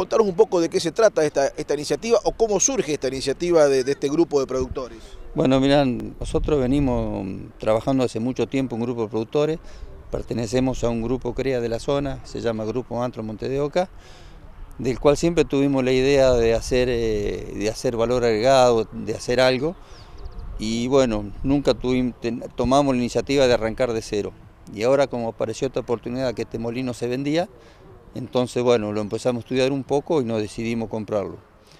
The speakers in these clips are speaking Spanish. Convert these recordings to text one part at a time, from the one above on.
Contanos un poco de qué se trata esta iniciativa o cómo surge esta iniciativa de este grupo de productores. Bueno, mirá, nosotros venimos trabajando hace mucho tiempo, un grupo de productores, pertenecemos a un grupo CREA de la zona, se llama Grupo Antro Monte de Oca, del cual siempre tuvimos la idea de hacer valor agregado, de hacer algo, y bueno, nunca tomamos la iniciativa de arrancar de cero. Y ahora, como apareció esta oportunidad que este molino se vendía, entonces bueno, lo empezamos a estudiar un poco y nos decidimos comprarlo.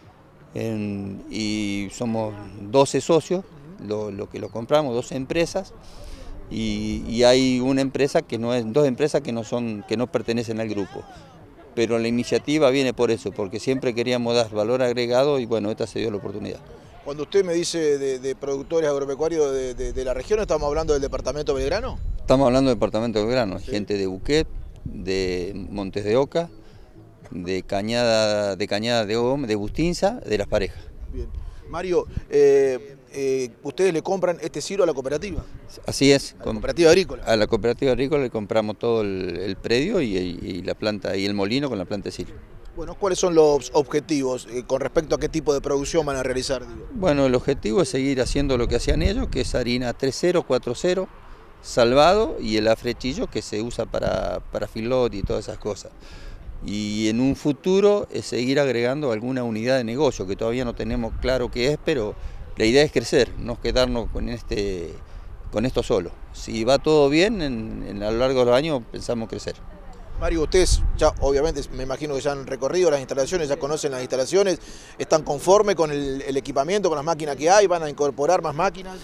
Y somos 12 socios, lo que lo compramos, 12 empresas, y hay una empresa que no es, dos empresas que no pertenecen al grupo. Pero la iniciativa viene por eso, porque siempre queríamos dar valor agregado y bueno, esta se dio la oportunidad. Cuando usted me dice de productores agropecuarios de la región, ¿estamos hablando del departamento de Belgrano? Estamos hablando del departamento de Belgrano, Sí. Gente de Buquet, de Montes de Oca, de Cañada de Bustinza, de Las Parejas. Bien. Mario, ustedes le compran este silo a la cooperativa. Así es. A la cooperativa agrícola. A la cooperativa agrícola le compramos todo el predio y la planta y el molino con la planta de silo. Bueno, ¿cuáles son los objetivos con respecto a qué tipo de producción van a realizar? Digo? Bueno, el objetivo es seguir haciendo lo que hacían ellos, que es harina 3.0, 4.0, salvado, y el afrechillo que se usa para filot y todas esas cosas. Y en un futuro es seguir agregando alguna unidad de negocio, que todavía no tenemos claro qué es, pero la idea es crecer, no quedarnos con esto solo. Si va todo bien, a lo largo de los años pensamos crecer. Mario, ustedes ya obviamente me imagino que ya han recorrido las instalaciones, ya conocen las instalaciones, ¿están conformes con el equipamiento, con las máquinas que hay? ¿Van a incorporar más máquinas?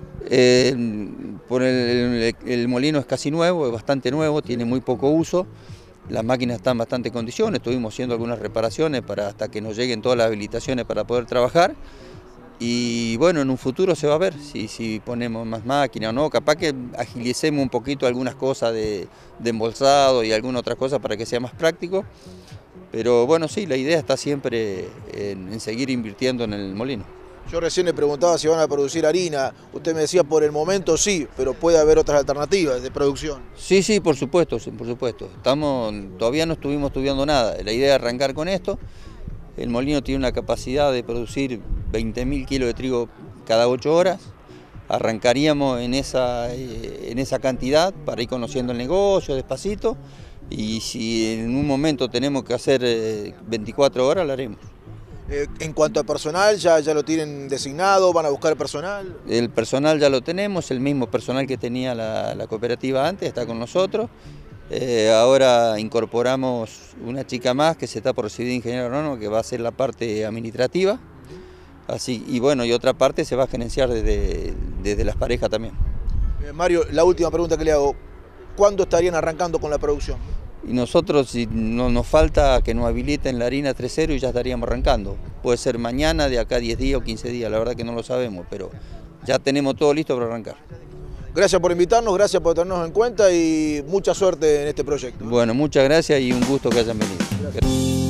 El molino es casi nuevo, es bastante nuevo, tiene muy poco uso. Las máquinas están en bastante condiciones, estuvimos haciendo algunas reparaciones hasta que nos lleguen todas las habilitaciones para poder trabajar. Y bueno, en un futuro se va a ver si ponemos más máquinas o no, capaz que agilicemos un poquito algunas cosas de embolsado y alguna otra cosa para que sea más práctico. Pero bueno, sí, la idea está siempre en seguir invirtiendo en el molino. Yo recién le preguntaba si van a producir harina, usted me decía por el momento sí, pero puede haber otras alternativas de producción. Sí, por supuesto, por supuesto. Todavía no estuvimos estudiando nada, la idea es arrancar con esto. El molino tiene una capacidad de producir 20.000 kilos de trigo cada 8 horas. Arrancaríamos en esa cantidad para ir conociendo el negocio despacito. Y si en un momento tenemos que hacer 24 horas, lo haremos. En cuanto a personal, ¿ya lo tienen designado? ¿Van a buscar personal? El personal ya lo tenemos, el mismo personal que tenía la cooperativa antes está con nosotros. Ahora incorporamos una chica más que se está por recibir de ingeniero agrónomo, que va a hacer la parte administrativa. Y bueno, y otra parte se va a gerenciar desde Las Parejas también. Mario, la última pregunta que le hago, ¿cuándo estarían arrancando con la producción? Y nosotros, si no nos falta que nos habiliten la harina 3.0 y ya estaríamos arrancando. Puede ser mañana, de acá 10 días o 15 días, la verdad que no lo sabemos, pero ya tenemos todo listo para arrancar. Gracias por invitarnos, gracias por tenernos en cuenta y mucha suerte en este proyecto. Bueno, muchas gracias y un gusto que hayan venido. Gracias.